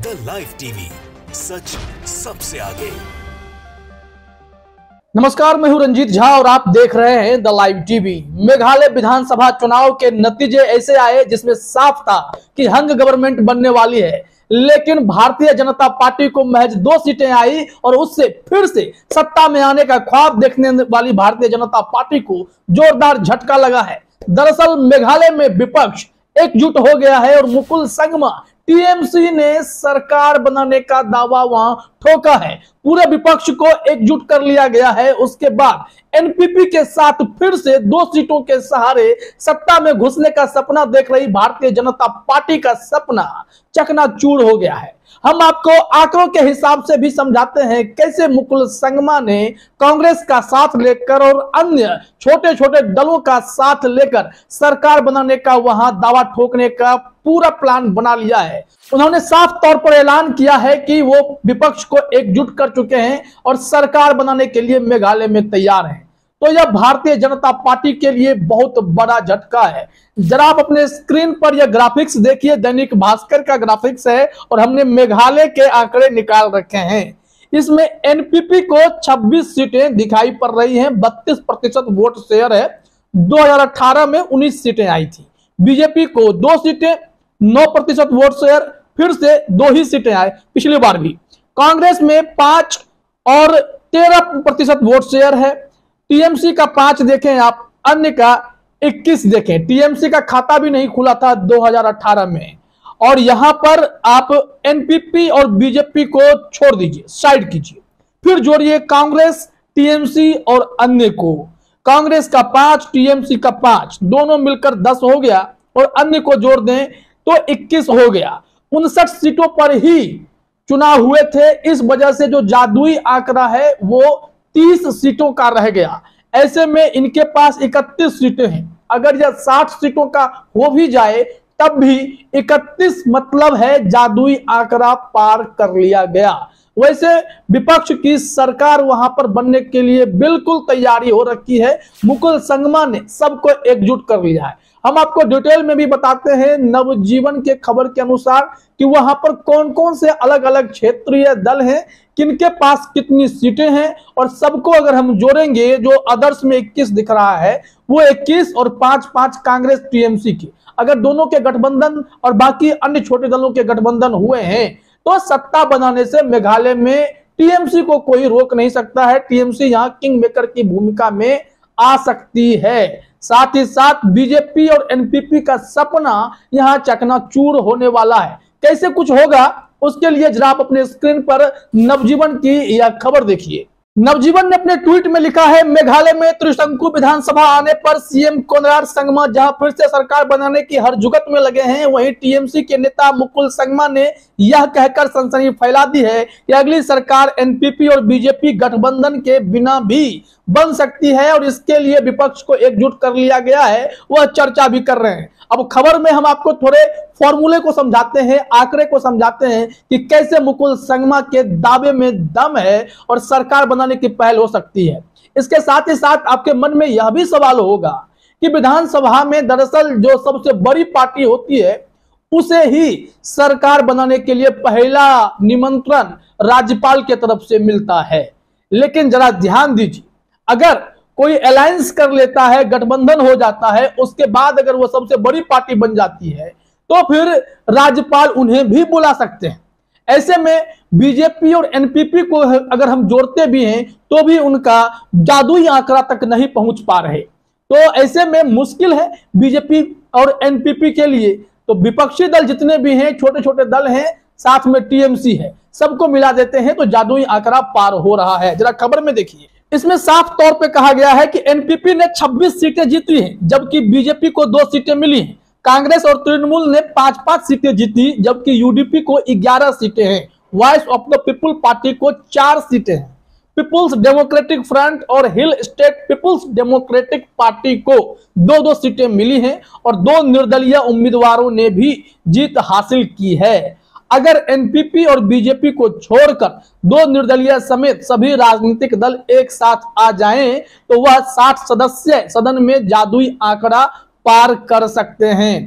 The live TV, सच सबसे आगे। नमस्कार, मैं हूं रंजीत झा और आप देख रहे हैं द लाइव टीवी। मेघालय विधानसभा चुनाव के नतीजे ऐसे आए जिसमें साफ था कि हंग गवर्नमेंट बनने वाली है, लेकिन भारतीय जनता पार्टी को महज 2 सीटें आई और उससे फिर से सत्ता में आने का ख्वाब देखने वाली भारतीय जनता पार्टी को जोरदार झटका लगा है। दरअसल मेघालय में विपक्ष एकजुट हो गया है और मुकुल संगमा टीएमसी ने सरकार बनाने का दावा वहां ठोका है। पूरे विपक्ष को एकजुट कर लिया गया है। उसके बाद एनपीपी के साथ फिर से 2 सीटों के सहारे सत्ता में घुसने का सपना देख रही भारतीय जनता पार्टी का सपना चकनाचूर हो गया है। हम आपको आंकड़ों के हिसाब से भी समझाते हैं कैसे मुकुल संगमा ने कांग्रेस का साथ लेकर और अन्य छोटे छोटे दलों का साथ लेकर सरकार बनाने का वहां दावा ठोकने का पूरा प्लान बना लिया है। उन्होंने साफ तौर पर ऐलान किया है कि वो विपक्ष को एकजुट कर चुके हैं और सरकार बनाने के लिए मेघालय में तैयार हैं। तो यह भारतीय जनता पार्टी के लिए बहुत बड़ा झटका है। जरा आप अपने स्क्रीन पर यह ग्राफिक्स देखिए, दैनिक भास्कर का ग्राफिक्स है और हमने मेघालय के आंकड़े निकाल रखे हैं। इसमें एनपीपी को 26 सीटें दिखाई पड़ रही हैं, 32% वोट शेयर है। 2018 में 19 सीटें आई थी। बीजेपी को 2 सीटें, 9% वोट शेयर, फिर से 2 ही सीटें आए पिछली बार भी। कांग्रेस में 5 और 13% वोट शेयर है। टीएमसी का 5 देखें आप, अन्य का 21 देखें। टीएमसी का खाता भी नहीं खुला था 2018 में। और यहां पर आप एनपीपी और बीजेपी को छोड़ दीजिए, साइड कीजिए, फिर जोड़िए कांग्रेस, टीएमसी और अन्य को। कांग्रेस का 5, टीएमसी का 5, दोनों मिलकर 10 हो गया और अन्य को जोड़ दें तो 21 हो गया। 59 सीटों पर ही चुनाव हुए थे। इस वजह से जो जादुई आंकड़ा है वो 30 सीटों का रह गया। ऐसे में इनके पास 31 सीटें हैं। अगर यह 60 सीटों का हो भी जाए तब भी 31 मतलब है जादुई आंकड़ा पार कर लिया गया। वैसे विपक्ष की सरकार वहां पर बनने के लिए बिल्कुल तैयारी हो रखी है। मुकुल संगमा ने सबको एकजुट कर लिया है। हम आपको डिटेल में भी बताते हैं नवजीवन के खबर के अनुसार कि वहां पर कौन कौन से अलग अलग क्षेत्रीय दल हैं, किनके पास कितनी सीटें हैं, और सबको अगर हम जोड़ेंगे, जो अदर्स में 21 दिख रहा है वो 21 और 5-5 कांग्रेस टीएमसी की, अगर दोनों के गठबंधन और बाकी अन्य छोटे दलों के गठबंधन हुए हैं तो सत्ता बनाने से मेघालय में टीएमसी को कोई रोक नहीं सकता है। टीएमसी यहां किंग मेकर की भूमिका में आ सकती है। साथ ही साथ बीजेपी और एनपीपी का सपना यहां चकनाचूर होने वाला है। कैसे कुछ होगा उसके लिए जरा आप अपने स्क्रीन पर नवजीवन की यह खबर देखिए। नवजीवन ने अपने ट्वीट में लिखा है, मेघालय में त्रिशंकु विधानसभा आने पर सीएम कोनराड संगमा जहां फिर से सरकार बनाने की हरजुगत में लगे हैं, वहीं टीएमसी के नेता मुकुल संगमा ने यह कहकर सनसनी फैला दी है कि अगली सरकार एनपीपी और बीजेपी गठबंधन के बिना भी बन सकती है और इसके लिए विपक्ष को एकजुट कर लिया गया है। वह चर्चा भी कर रहे हैं। अब खबर में हम आपको थोड़े फॉर्मूले को समझाते हैं, आंकड़े को समझाते हैं कि कैसे मुकुल संगमा के दावे में दम है और सरकार बनाने की पहल हो सकती है। इसके साथ ही साथ आपके मन में यह भी सवाल होगा कि विधानसभा में दरअसल जो सबसे बड़ी पार्टी होती है उसे ही सरकार बनाने के लिए पहला निमंत्रण राज्यपाल की तरफ से मिलता है। लेकिन जरा ध्यान दीजिए, अगर कोई अलायंस कर लेता है, गठबंधन हो जाता है, उसके बाद अगर वो सबसे बड़ी पार्टी बन जाती है तो फिर राज्यपाल उन्हें भी बुला सकते हैं। ऐसे में बीजेपी और एनपीपी को अगर हम जोड़ते भी हैं तो भी उनका जादुई आंकड़ा तक नहीं पहुंच पा रहे। तो ऐसे में मुश्किल है बीजेपी और एनपीपी के लिए। तो विपक्षी दल जितने भी हैं, छोटे छोटे दल हैं, साथ में टीएमसी है, सबको मिला देते हैं तो जादुई आंकड़ा पार हो रहा है। जरा खबर में देखिए, इसमें साफ तौर पे कहा गया है कि एनपीपी ने 26 सीटें जीती हैं जबकि बीजेपी को 2 सीटें मिली हैं। कांग्रेस और तृणमूल ने 5-5 सीटें जीती जबकि यूडीपी को 11 सीटें हैं। Voice of the people party को 4 सीटें हैं। पीपुल्स डेमोक्रेटिक फ्रंट और hill state people's democratic party को 2-2 सीटें मिली हैं और 2 निर्दलीय उम्मीदवारों ने भी जीत हासिल की है। अगर एनपीपी और बीजेपी को छोड़कर 2 निर्दलीय समेत सभी राजनीतिक दल एक साथ आ जाएं तो वह 60 सदस्य सदन में जादुई आंकड़ा पार कर सकते हैं।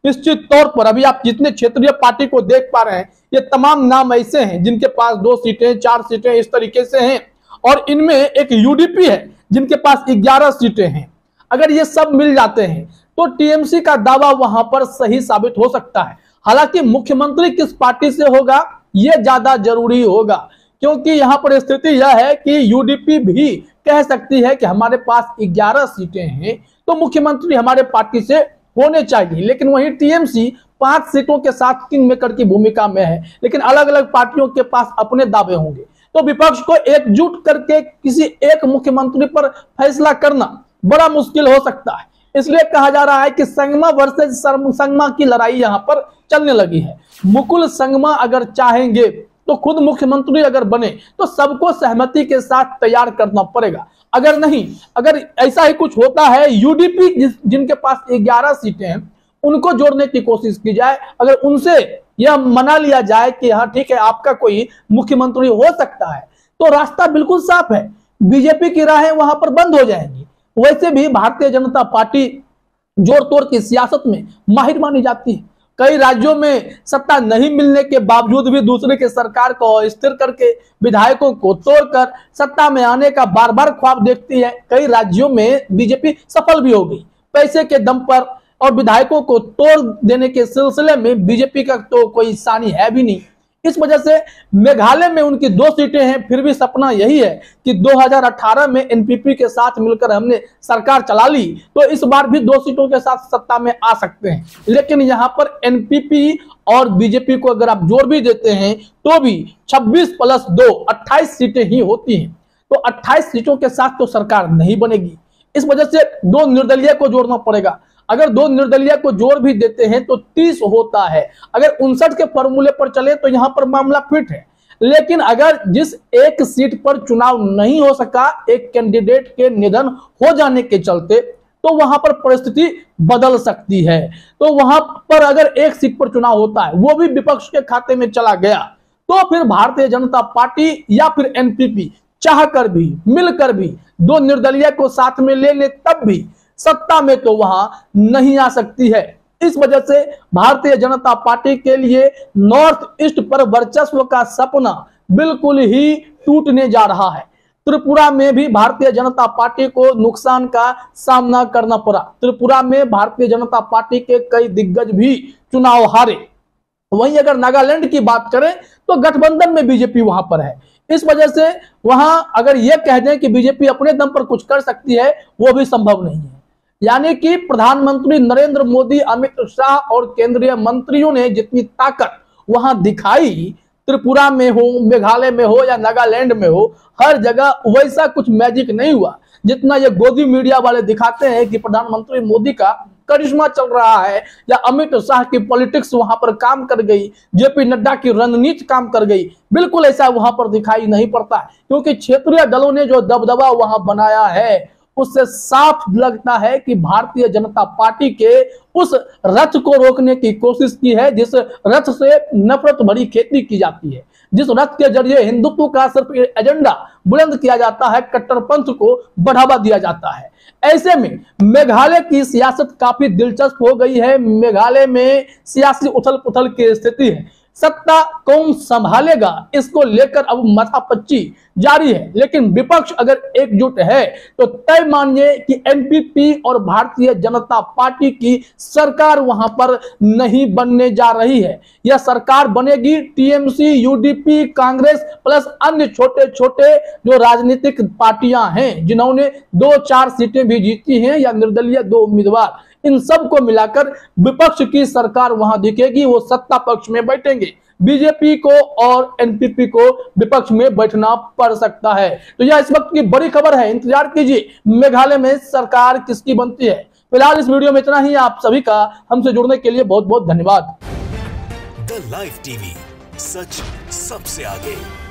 निश्चित तौर पर अभी आप जितने क्षेत्रीय पार्टी को देख पा रहे हैं, ये तमाम नाम ऐसे हैं जिनके पास 2 सीटें 4 सीटें इस तरीके से हैं, और इनमें एक यूडीपी है जिनके पास 11 सीटें हैं। अगर ये सब मिल जाते हैं तो टीएमसी का दावा वहां पर सही साबित हो सकता है। हालांकि मुख्यमंत्री किस पार्टी से होगा यह ज्यादा जरूरी होगा, क्योंकि यहां पर स्थिति यह है कि यूडीपी भी कह सकती है कि हमारे पास 11 सीटें हैं तो मुख्यमंत्री हमारे पार्टी से होने चाहिए, लेकिन वहीं टीएमसी 5 सीटों के साथ किंग मेकर की भूमिका में है, लेकिन अलग अलग पार्टियों के पास अपने दावे होंगे। तो विपक्ष को एकजुट करके किसी एक मुख्यमंत्री पर फैसला करना बड़ा मुश्किल हो सकता है। इसलिए कहा जा रहा है कि संगमा वर्सेस संगमा की लड़ाई यहां पर चलने लगी है। मुकुल संगमा अगर चाहेंगे तो खुद मुख्यमंत्री अगर बने तो सबको सहमति के साथ तैयार करना पड़ेगा। अगर नहीं, अगर ऐसा ही कुछ होता है, यूडीपी जिनके पास 11 सीटें हैं उनको जोड़ने की कोशिश की जाए, अगर उनसे यह मना लिया जाए कि हाँ ठीक है आपका कोई मुख्यमंत्री हो सकता है, तो रास्ता बिल्कुल साफ है, बीजेपी की राहें वहां पर बंद हो जाएंगी। वैसे भी भारतीय जनता पार्टी जोड़ तोड़ की सियासत में माहिर मानी जाती है। कई राज्यों में सत्ता नहीं मिलने के बावजूद भी दूसरे के सरकार को अस्थिर करके विधायकों को तोड़कर सत्ता में आने का बार बार ख्वाब देखती है। कई राज्यों में बीजेपी सफल भी हो गई पैसे के दम पर, और विधायकों को तोड़ देने के सिलसिले में बीजेपी का तो कोई सानी है भी नहीं। इस वजह से मेघालय में उनकी 2 सीटें हैं, फिर भी सपना यही है कि 2018 में एनपीपी के साथ मिलकर हमने सरकार चला ली तो इस बार भी 2 सीटों के साथ सत्ता में आ सकते हैं। लेकिन यहां पर एनपीपी और बीजेपी को अगर आप जोड़ भी देते हैं तो भी 26 + 2 28 सीटें ही होती हैं, तो 28 सीटों के साथ तो सरकार नहीं बनेगी। इस वजह से 2 निर्दलीय को जोड़ना पड़ेगा। अगर 2 निर्दलीय को जोड़ भी देते हैं तो 30 होता है। अगर 59 के फॉर्मूले पर चले तो यहां पर मामला फिट है। लेकिन अगर जिस एक सीट पर चुनाव नहीं हो सका, एक कैंडिडेट के निधन हो जाने के चलते, तो वहां पर परिस्थिति बदल सकती है। तो वहां पर अगर एक सीट पर चुनाव होता है, वो भी विपक्ष के खाते में चला गया, तो फिर भारतीय जनता पार्टी या फिर एनपीपी चाहकर भी मिलकर भी 2 निर्दलीय को साथ में ले ले तब भी सत्ता में तो वहां नहीं आ सकती है। इस वजह से भारतीय जनता पार्टी के लिए नॉर्थ ईस्ट पर वर्चस्व का सपना बिल्कुल ही टूटने जा रहा है। त्रिपुरा में भी भारतीय जनता पार्टी को नुकसान का सामना करना पड़ा। त्रिपुरा में भारतीय जनता पार्टी के कई दिग्गज भी चुनाव हारे। वहीं अगर नागालैंड की बात करें तो गठबंधन में बीजेपी वहां पर है। इस वजह से वहां अगर यह कह दें कि बीजेपी अपने दम पर कुछ कर सकती है, वो भी संभव नहीं है। यानी कि प्रधानमंत्री नरेंद्र मोदी, अमित शाह और केंद्रीय मंत्रियों ने जितनी ताकत वहां दिखाई, त्रिपुरा में हो, मेघालय में हो या नागालैंड में हो, हर जगह वैसा कुछ मैजिक नहीं हुआ जितना ये गोदी मीडिया वाले दिखाते हैं कि प्रधानमंत्री मोदी का करिश्मा चल रहा है या अमित शाह की पॉलिटिक्स वहां पर काम कर गई, जेपी नड्डा की रणनीति काम कर गई। बिल्कुल ऐसा वहां पर दिखाई नहीं पड़ता है, क्योंकि क्षेत्रीय दलों ने जो दबदबा वहां बनाया है उससे साफ लगता है कि भारतीय जनता पार्टी के उस रथ को रोकने की कोशिश की है जिस रथ से नफरत भरी खेती की जाती है, जिस रथ के जरिए हिंदुत्व का सिर्फ एजेंडा बुलंद किया जाता है, कट्टरपंथ को बढ़ावा दिया जाता है। ऐसे में मेघालय की सियासत काफी दिलचस्प हो गई है। मेघालय में सियासी उथल पुथल की स्थिति है। सत्ता कौन संभालेगा, इसको लेकर अब माथापच्ची जारी है। लेकिन विपक्ष अगर एकजुट है तो तय मानिए कि एनपीपी और भारतीय जनता पार्टी की सरकार वहां पर नहीं बनने जा रही है। यह सरकार बनेगी टीएमसी, यूडीपी, कांग्रेस प्लस अन्य छोटे छोटे जो राजनीतिक पार्टियां हैं जिन्होंने 2-4 सीटें भी जीती हैं या निर्दलीय 2 उम्मीदवार, इन सब को मिलाकर विपक्ष की सरकार वहां दिखेगी। वो सत्ता पक्ष में बैठेंगे। बीजेपी को और एनपीपी को विपक्ष में बैठना पड़ सकता है। तो यह इस वक्त की बड़ी खबर है। इंतजार कीजिए मेघालय में सरकार किसकी बनती है। फिलहाल इस वीडियो में इतना ही। आप सभी का हमसे जुड़ने के लिए बहुत बहुत धन्यवाद। द लाइव टीवी, सच सबसे आगे।